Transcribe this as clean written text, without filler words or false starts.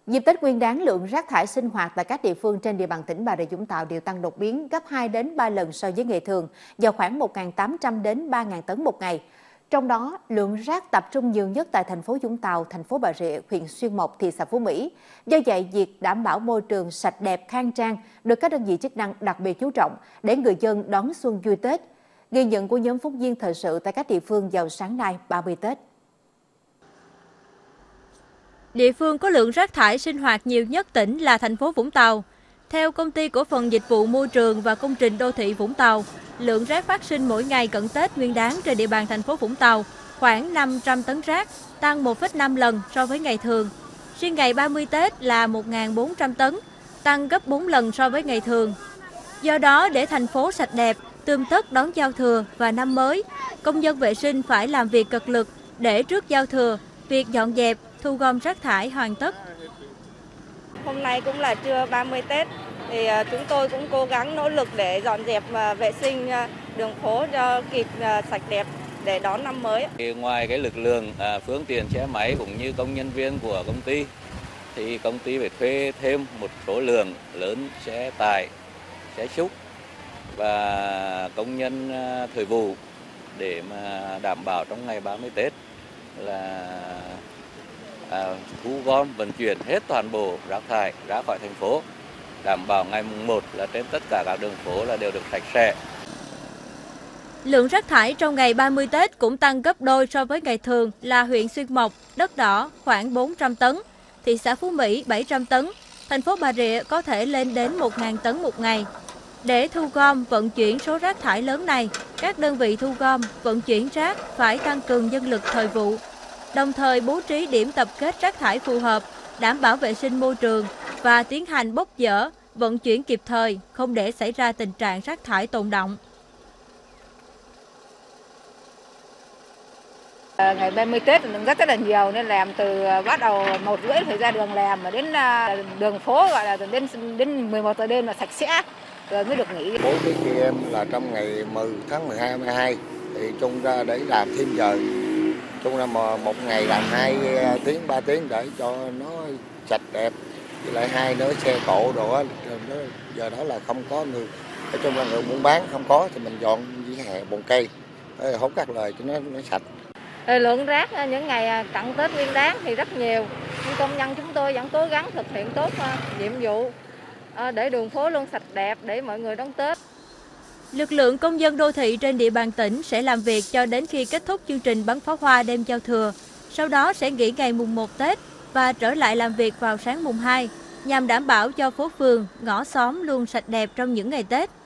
Dịp Tết Nguyên đán, lượng rác thải sinh hoạt tại các địa phương trên địa bàn tỉnh Bà Rịa Vũng Tàu đều tăng đột biến gấp 2 đến 3 lần so với ngày thường, vào khoảng 1.800 đến 3.000 tấn một ngày. Trong đó, lượng rác tập trung nhiều nhất tại thành phố Vũng Tàu, thành phố Bà Rịa, huyện Xuyên Mộc, thị xã Phú Mỹ. Do vậy, việc đảm bảo môi trường sạch đẹp, khang trang được các đơn vị chức năng đặc biệt chú trọng để người dân đón xuân vui Tết. Ghi nhận của nhóm phóng viên thời sự tại các địa phương vào sáng nay 30 Tết. Địa phương có lượng rác thải sinh hoạt nhiều nhất tỉnh là thành phố Vũng Tàu. Theo Công ty Cổ phần Dịch vụ Môi trường và Công trình Đô thị Vũng Tàu, lượng rác phát sinh mỗi ngày cận Tết Nguyên đán trên địa bàn thành phố Vũng Tàu khoảng 500 tấn rác, tăng 1,5 lần so với ngày thường. Riêng ngày 30 Tết là 1.400 tấn, tăng gấp 4 lần so với ngày thường. Do đó, để thành phố sạch đẹp, tươm tất đón giao thừa và năm mới, công nhân vệ sinh phải làm việc cật lực để trước giao thừa, việc dọn dẹp, thu gom rác thải hoàn tất. Hôm nay cũng là trưa 30 Tết, thì chúng tôi cũng cố gắng nỗ lực để dọn dẹp vệ sinh đường phố cho kịp sạch đẹp để đón năm mới. Ngoài cái lực lượng phương tiện xe máy cũng như công nhân viên của công ty, thì công ty phải thuê thêm một số lượng lớn xe tải, xe xúc và công nhân thời vụ để mà đảm bảo trong ngày 30 Tết là thu gom vận chuyển hết toàn bộ rác thải ra khỏi thành phố, đảm bảo ngày mùng 1 là trên tất cả các đường phố là đều được sạch sẽ. Lượng rác thải trong ngày 30 Tết cũng tăng gấp đôi so với ngày thường là huyện Xuyên Mộc, Đất Đỏ khoảng 400 tấn, thị xã Phú Mỹ 700 tấn, thành phố Bà Rịa có thể lên đến 1.000 tấn một ngày. Để thu gom, vận chuyển số rác thải lớn này, các đơn vị thu gom, vận chuyển rác phải tăng cường nhân lực thời vụ, đồng thời bố trí điểm tập kết rác thải phù hợp, đảm bảo vệ sinh môi trường và tiến hành bốc dỡ, vận chuyển kịp thời, không để xảy ra tình trạng rác thải tồn đọng. Ngày 30 Tết lượng rác rất là nhiều nên làm từ bắt đầu 1:30 phải ra đường làm mà đến đường phố gọi là đến 11 giờ đêm là sạch sẽ rồi mới được nghỉ. Bố trí chị em là trong ngày 10 tháng 12, 12 thì chung ra để làm thêm giờ. Chung là một ngày làm 2 tiếng, 3 tiếng để cho nó sạch đẹp. Với lại hai nữa xe cộ đồ giờ đó là không có người. Nói chung là người muốn bán không có thì mình dọn với hè bồn cây, hốt các lời cho nó sạch. Lượng rác những ngày cận Tết Nguyên đán thì rất nhiều, nhưng công nhân chúng tôi vẫn cố gắng thực hiện tốt nhiệm vụ để đường phố luôn sạch đẹp để mọi người đón Tết. Lực lượng công dân đô thị trên địa bàn tỉnh sẽ làm việc cho đến khi kết thúc chương trình bắn pháo hoa đêm giao thừa, sau đó sẽ nghỉ ngày mùng 1 Tết và trở lại làm việc vào sáng mùng 2, nhằm đảm bảo cho phố phường, ngõ xóm luôn sạch đẹp trong những ngày Tết.